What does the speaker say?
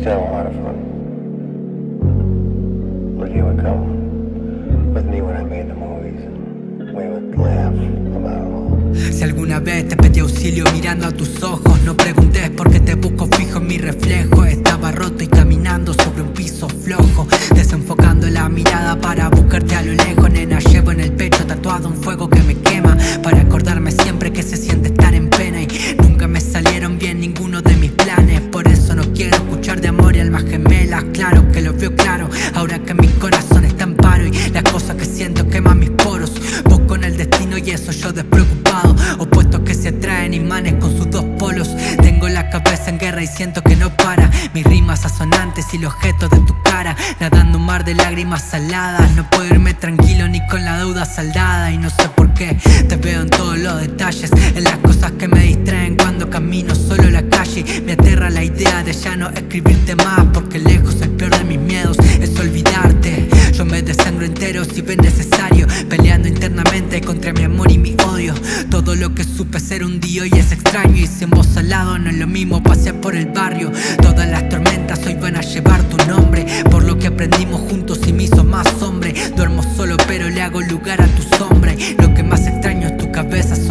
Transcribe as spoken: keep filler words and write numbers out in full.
have a lot of fun. Lucky would come with me when I made the movies, and we would laugh about it all. Si alguna vez te pedí auxilio mirando a tus ojos, no preguntes porque te busco fijo en mi reflejo. Estaba roto y caminando sobre un piso flojo, desenfocando la mirada para buscarte a lo lejos. Nena, llevo en el pecho tatuado un fuego que me quema, para acordarme siempre que se siente estar en pena. Y nunca me salieron bien ninguno de mis planes, por eso no quiero escuchar de amor y almas gemelas. Claro que lo veo claro, ahora que mi corazón está en paro y las cosas que siento queman mis poros. Vos con el destino y eso yo despreocupado, opuestos que se atraen, imanes con sus dos polos. Tengo la cabeza en guerra y siento que no para, mis rimas asonantes y los gestos de tu cara, nadando un mar de lágrimas saladas. No puedo irme tranquilo ni con la deuda saldada, y no sé por qué te veo en todos los detalles, en las cosas que me distraen cuando camino solo la calle. Me aterra la idea de ya no escribirte más, porque lejos el peor de mis miedos es olvidarte. Yo me desangro entero si ves necesario, peleando internamente contra mi amor y mi odio. Todo lo que supe ser un día hoy es extraño, y sin vos al lado no es lo mismo pasear por el barrio. Todas las tormentas hoy van a llevar tu nombre, por lo que aprendimos juntos y me hizo más hombre. Duermo solo pero le hago lugar a tu sombra, y lo que más extraño es tu cabeza